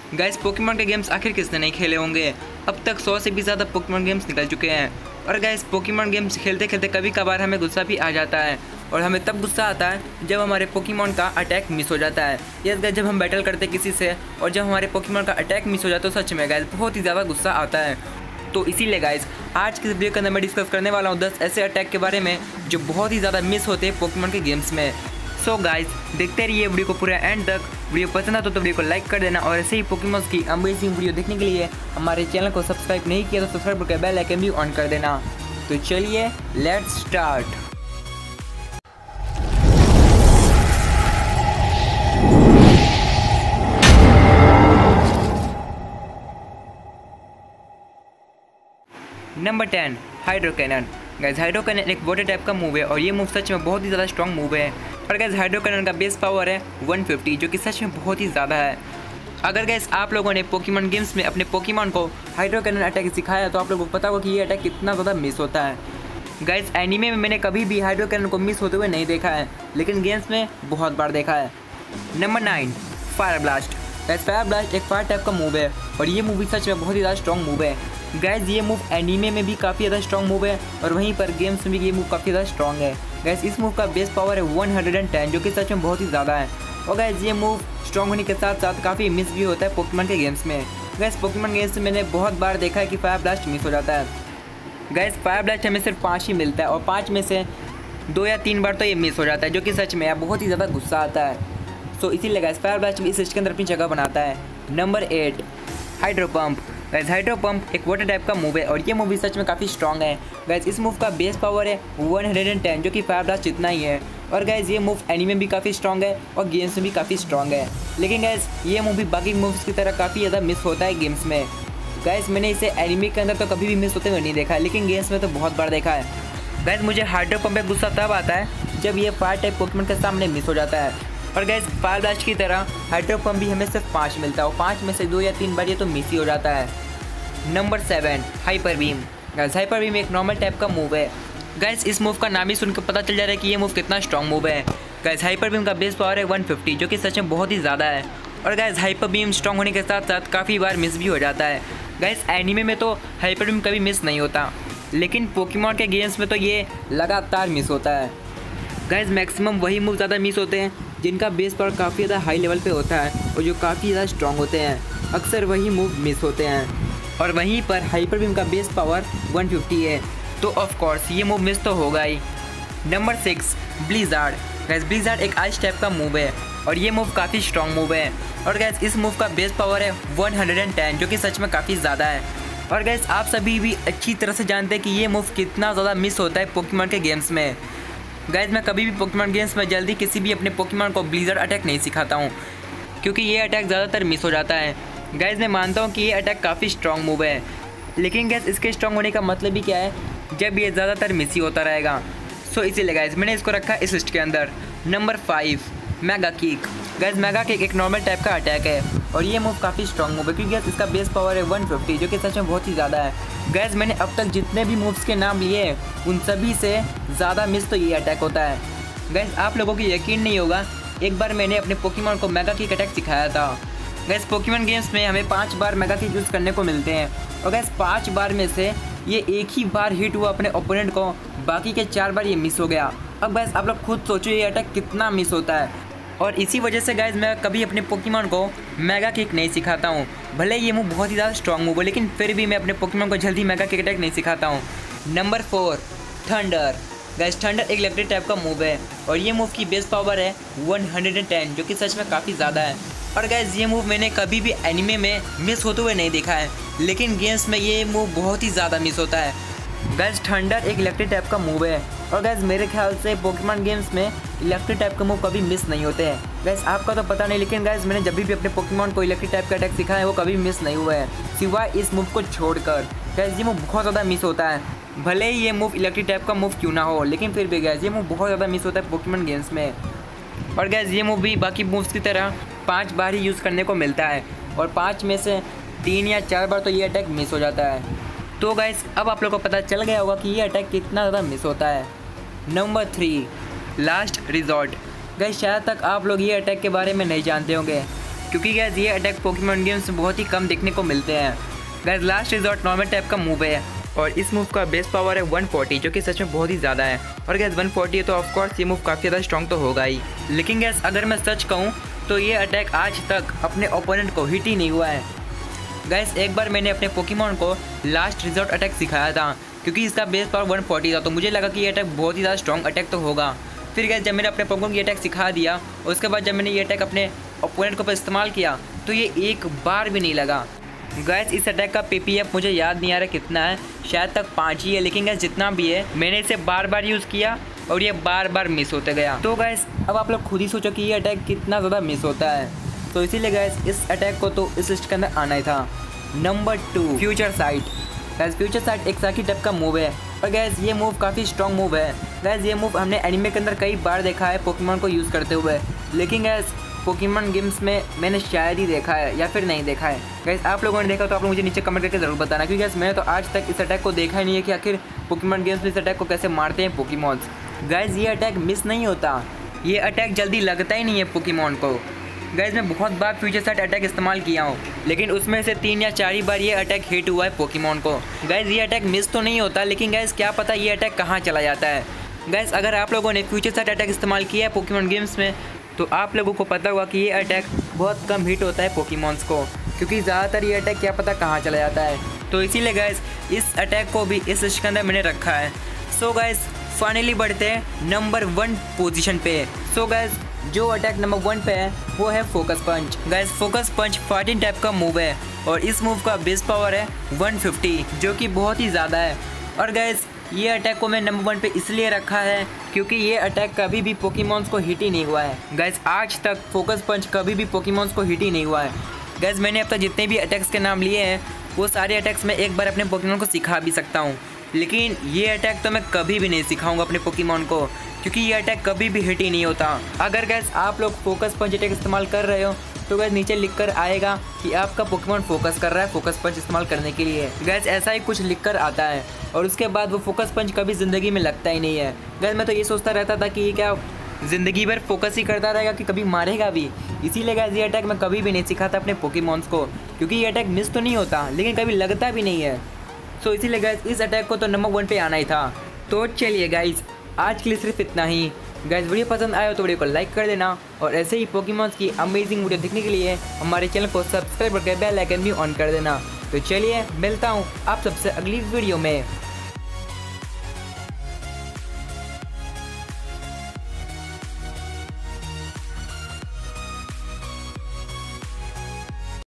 Guys Pokemon के games आखिर किसने नहीं खेले होंगे। अब तक 100 से भी ज़्यादा पोकेमॉन गेम्स निकल चुके हैं। और गाइस पोकेमॉन गेम्स खेलते खेलते कभी कभार हमें गुस्सा भी आ जाता है, और हमें तब गुस्सा आता है जब हमारे पोकेमॉन का अटैक मिस हो जाता है। यस गाइस, जब हम बैटल करते किसी से और जब हमारे पोकेमॉन का अटैक मिस हो जाता है तो सच में गाइस बहुत ही ज़्यादा गुस्सा आता है। तो इसीलिए गाइस आज की इस वीडियो के अंदर मैं डिस्कस करने वाला हूँ 10 ऐसे अटैक के बारे में जो बहुत ही ज़्यादा मिस होते हैं पोकेमॉन के गेम्स में। सो गाइस देखते रहिए वीडियो को पूरा एंड तक। वीडियो पसंद आता तो वीडियो को लाइक कर देना, और ऐसे ही पोकेमॉन की अमेजिंग वीडियो देखने के लिए हमारे चैनल को सब्सक्राइब नहीं किया तो सब्सक्राइब करके बेल आइकन भी ऑन कर देना। तो चलिए let's start. Number 10 hydro cannon. Guys hydro cannon एक वाटर टाइप का मूव है और ये मूव सच में बहुत ही ज़्यादा स्ट्रॉन्ग मूव है। और गाइस हाइड्रो कैनन का बेस पावर है 150 जो कि सच में बहुत ही ज़्यादा है। अगर गाइस आप लोगों ने पोकेमॉन गेम्स में अपने पोकेमॉन को हाइड्रो कैनन अटैक सिखाया तो आप लोगों को पता होगा कि ये अटैक कितना ज़्यादा मिस होता है। गाइस एनीमे में मैंने कभी भी हाइड्रो कैनन को मिस होते हुए नहीं देखा है, लेकिन गेम्स में बहुत बार देखा है। Number 9 fire blast. Guys fire blast एक फायर टाइप का मूव है और ये मूव सच में बहुत ही ज़्यादा स्ट्रॉन्ग मूव है। गाइस ये मूव एनीमे में भी काफ़ी ज़्यादा स्ट्रॉन्ग मूव है और वहीं पर गेम्स में भी ये मूव काफ़ी ज़्यादा स्ट्रॉन्ग है। गाइस इस मूव का बेस पावर है 110 जो कि सच में बहुत ही ज़्यादा है। और गाइस ये मूव स्ट्रॉन्ग होने के साथ साथ काफ़ी मिस भी होता है पोकेमॉन के गेम्स में। गाइस पोकेमॉन गेम्स में मैंने बहुत बार देखा है कि फायर ब्लास्ट मिस हो जाता है। गाइस फायर ब्लास्ट हमें सिर्फ 5 ही मिलता है और 5 में से 2 या 3 बार तो ये मिस हो जाता है, जो कि सच में बहुत ही ज़्यादा गुस्सा आता है। सो इसीलिए गाइस फायर ब्लास्ट इस लिस्ट के अंदर अपनी जगह बनाता है। Number 8 hydro pump. Guys hydro pump एक वाटर टाइप का मूव है और ये मूव भी सच में काफ़ी स्ट्रॉन्ग है। गाइस इस मूव का बेस पावर है 110 जो कि फायर ब्लास्ट जितना ही है। और गाइस ये मूव एनीमे में भी काफ़ी स्ट्रॉन्ग है और गेम्स में भी काफ़ी स्ट्रॉन्ग है, लेकिन गाइस ये मूव भी बाकी मूव्स की तरह काफ़ी ज़्यादा मिस होता है गेम्स में। गाइस मैंने इसे एनीमे के अंदर तो कभी भी मिस होते हुए नहीं देखा है, लेकिन गेम्स में तो बहुत बार देखा है। गाइस मुझे हाइड्रो पंप पे गुस्सा तब आता है जब ये फायर टाइप पोकेमॉन के सामने मिस हो जाता है। और गाइस फायर ब्लास्ट की तरह हाइड्रो पंप भी हमें सिर्फ 5 मिलता है और 5 में से 2 या 3 बार ये तो मिस ही हो जाता है। Number 7 hyper beam. Guys hyper beam एक नॉर्मल टाइप का मूव है। गाइस इस मूव का नाम ही सुनकर पता चल जा रहा है कि ये मूव कितना स्ट्रॉन्ग मूव है। गाइस हाइपर बीम का बेस पावर है 150 जो कि सच में बहुत ही ज़्यादा है। और गाइस हाइपर बीम स्ट्रॉन्ग होने के साथ साथ काफ़ी बार मिस भी हो जाता है। गाइस एनीमे में तो हाइपर बीम कभी मिस नहीं होता, लेकिन पोकेमॉन के गेम्स में तो ये लगातार मिस होता है। गाइस मैक्सिमम वही मूव ज़्यादा मिस होते हैं जिनका बेस पावर काफ़ी ज़्यादा हाई लेवल पे होता है और जो काफ़ी ज़्यादा स्ट्रॉन्ग होते हैं। अक्सर वही मूव मिस होते हैं और वहीं पर हाइपर बीम का बेस पावर 150 है, तो ऑफ कोर्स ये मूव मिस तो होगा ही। Number 6 blizzard. गाइस ब्लिज़ार्ड एक आइस टाइप का मूव है और ये मूव काफ़ी स्ट्रॉन्ग मूव है। और गाइस इस मूव का बेस पावर है 110 जो कि सच में काफ़ी ज़्यादा है। और गाइस आप सभी भी अच्छी तरह से जानते हैं कि ये मूव कितना ज़्यादा मिस होता है पोकेमॉन के गेम्स में। गाइस मैं कभी भी पोकेमॉन गेम्स में जल्दी किसी भी अपने पोकेमॉन को ब्लिज़ार्ड अटैक नहीं सिखाता हूँ, क्योंकि ये अटैक ज़्यादातर मिस हो जाता है। गाइस मैं मानता हूँ कि ये अटैक काफ़ी स्ट्रॉन्ग मूव है, लेकिन गाइस इसके स्ट्रॉन्ग होने का मतलब भी क्या है जब ये ज़्यादातर मिस ही होता रहेगा। सो इसीलिए गाइस मैंने इसको रखा इस लिस्ट के अंदर। Number 5 mega kick. Guys mega kick एक नॉर्मल टाइप का अटैक है और ये मूव काफ़ी स्ट्रॉन्ग मूव है, क्योंकि गाइस इसका बेस पावर है 150 जो कि सच में बहुत ही ज़्यादा है। गाइस मैंने अब तक जितने भी मूव्स के नाम लिए उन सभी से ज़्यादा मिस तो ये अटैक होता है। गाइस आप लोगों को यकीन नहीं होगा, एक बार मैंने अपने पोकेमॉन को मेगा किक अटैक सिखाया था। गाइस पोकेमॉन गेम्स में हमें 5 बार मेगा किक यूज़ करने को मिलते हैं और गाइस 5 बार में से ये एक ही बार हिट हुआ अपने ओपोनेंट को, बाकी के 4 बार ये मिस हो गया। अब गाइस आप लोग खुद सोचो ये अटैक कितना मिस होता है, और इसी वजह से गाइस मैं कभी अपने पोकेमॉन को मेगा किक नहीं सिखाता हूँ। भले ये मूव बहुत ही ज़्यादा स्ट्रॉन्ग मूव है, लेकिन फिर भी मैं अपने पोकेमॉन को जल्दी मेगा किक अटैक नहीं सिखाता हूँ। Number 4 thunder. गाइस थंडर एक इलेक्ट्रिक टाइप का मूव है और ये मूव की बेस पावर है 110 जो कि सच में काफ़ी ज़्यादा है। और गाइस ये मूव मैंने कभी भी एनीमे में मिस होते हुए नहीं देखा है, लेकिन गेम्स में ये मूव बहुत ही ज़्यादा मिस होता है। गाइस थंडर एक इलेक्ट्रिक टाइप का मूव है और गाइस मेरे ख्याल से पोकेमॉन गेम्स में इलेक्ट्रिक टाइप का मूव कभी मिस नहीं होते हैं। गाइस आपका तो पता नहीं, लेकिन गाइस मैंने जब भी अपने पोकेमॉन को इलेक्ट्रिक टाइप का अटैक सिखाया है वो कभी मिस नहीं हुआ है, सिवाय इस मूव को छोड़कर। गाइस ये मूव बहुत ज़्यादा मिस होता है, भले ही ये मूव इलेक्ट्रिक टाइप का मूव क्यों ना हो, लेकिन फिर भी गाइस ये मूव बहुत ज़्यादा मिस होता है पोकेमॉन गेम्स में। और गाइस ये मूव भी बाकी मूव्स की तरह 5 बार ही यूज़ करने को मिलता है और 5 में से 3 या 4 बार तो ये अटैक मिस हो जाता है। तो गाइस अब आप लोगों को पता चल गया होगा कि ये अटैक कितना ज़्यादा मिस होता है। Number 3 last resort. गाइस शायद तक आप लोग ये अटैक के बारे में नहीं जानते होंगे, क्योंकि गैस ये अटैक पोकेमॉन गेम्स में बहुत ही कम देखने को मिलते हैं। Guys last resort normal type का मूव है और इस मूव का बेस पावर है 140 जो कि सच में बहुत ही ज़्यादा है। और गैस 140 है तो ऑफकोर्स ये मूव काफ़ी ज़्यादा स्ट्रॉन्ग तो होगा ही। लेकिन गैस अगर मैं सच कहूँ तो ये अटैक आज तक अपने ओपोनेंट को हिट ही नहीं हुआ है। गैस एक बार मैंने अपने पोकेमॉन को लास्ट रिजॉर्ट अटैक सिखाया था क्योंकि इसका बेस पावर 140 था, तो मुझे लगा कि ये अटैक बहुत ही ज़्यादा स्ट्रॉन्ग अटैक तो होगा। फिर गैस जब मैंने अपने पोकेमॉन को ये अटैक सिखा दिया और उसके बाद जब मैंने ये अटैक अपने ओपोनेंट के ऊपर इस्तेमाल किया तो ये एक बार भी नहीं लगा। गैस इस अटैक का PPF मुझे याद नहीं आ रहा कितना है, शायद तक 5 ही है। लेकिन गैस जितना भी है मैंने इसे बार बार यूज़ किया और ये बार बार मिस होते गया। तो गैस अब आप लोग खुद ही सोचो कि ये अटैक कितना ज़्यादा मिस होता है। तो इसीलिए गैस इस अटैक को तो इस लिस्ट के अंदर आना ही था। Number 2 future sight. Guys future sight एक साकी टाइप का मूव है और गैस ये मूव काफ़ी स्ट्रॉन्ग मूव है। गैस ये मूव हमने एनिमे के अंदर कई बार देखा है पोकेमॉन को यूज़ करते हुए, लेकिन गैस पोकेमॉन गेम्स में मैंने शायद ही देखा है या फिर नहीं देखा है। गैस आप लोगों ने देखा तो आप लोग मुझे नीचे कमेंट करके ज़रूर बताना, क्योंकि गैस मैंने तो आज तक इस अटैक को देखा ही नहीं है कि आखिर पोकेमॉन गेम्स में इस अटैक को कैसे मारते हैं पोकेमॉन्स। गैस ये अटैक मिस नहीं होता, ये अटैक जल्दी लगता ही नहीं है पोकेमॉन को। गैस मैं बहुत बार फ्यूचर साइट अटैक इस्तेमाल किया हूँ, लेकिन उसमें से 3 या 4 ही बार ये अटैक हिट हुआ है पोकेमॉन को। गैस ये अटैक मिस तो नहीं होता, लेकिन गैस क्या पता ये अटैक कहाँ चला जाता है। गैस अगर आप लोगों ने फ्यूचर साइट अटैक इस्तेमाल किया है पोकेमॉन गेम्स में तो आप लोगों को पता होगा कि ये अटैक बहुत कम हिट होता है पोकेमॉन्स को, क्योंकि ज़्यादातर ये अटैक क्या पता कहाँ चला जाता है। तो इसीलिए गैस इस अटैक को भी इस लिस्ट के अंदर मैंने रखा है। सो गैस फाइनली बढ़ते हैं नंबर 1 पोजीशन पे। सो गैस जो अटैक नंबर 1 पे है वो है focus punch. Guys focus punch fighting type का मूव है और इस मूव का बेस पावर है 150 जो कि बहुत ही ज़्यादा है। और गैस ये अटैक को मैं नंबर 1 पे इसलिए रखा है क्योंकि ये अटैक कभी भी पोकेमॉन्स को हिट ही नहीं हुआ है। गैस आज तक फोकस पंच कभी भी पोकेमॉन्स को हिट ही नहीं हुआ है। गैस मैंने अब तक जितने भी अटैक्स के नाम लिए हैं वो सारे अटैक्स मैं एक बार अपने पोकेमॉन को सिखा भी सकता हूँ, लेकिन ये अटैक तो मैं कभी भी नहीं सिखाऊंगा अपने पोकेमॉन को, क्योंकि ये अटैक कभी भी हिट ही नहीं होता। अगर गैस आप लोग फोकस पंच अटैक इस्तेमाल कर रहे हो तो गैस नीचे लिखकर आएगा कि आपका पोकेमॉन फोकस कर रहा है फोकस पंच इस्तेमाल करने के लिए। गैस ऐसा ही कुछ लिखकर आता है और उसके बाद वो फोकस पंच कभी ज़िंदगी में लगता ही नहीं है। गैस मैं तो ये सोचता रहता था कि ये क्या ज़िंदगी भर फोकस ही करता रहेगा कि कभी मारेगा भी। इसीलिए गैस ये अटैक मैं कभी भी नहीं सिखाता अपने पोकेमॉन्स को, क्योंकि ये अटैक मिस तो नहीं होता लेकिन कभी लगता भी नहीं है। सो इसीलिए गैस इस अटैक को तो नंबर 1 पे आना ही था। तो चलिए गाइस आज के लिए सिर्फ इतना ही। गाइस वीडियो पसंद आया तो वीडियो को लाइक कर देना और ऐसे ही पोकेमॉन्स की अमेजिंग वीडियो देखने के लिए हमारे चैनल को सब्सक्राइब करके बेल आइकन भी ऑन कर देना। तो चलिए मिलता हूँ आप सबसे अगली वीडियो में।